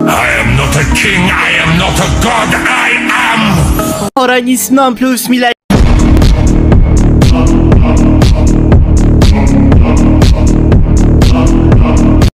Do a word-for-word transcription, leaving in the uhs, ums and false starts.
I am not a king, I am not a god, I am... Horangi ninety nine plus mille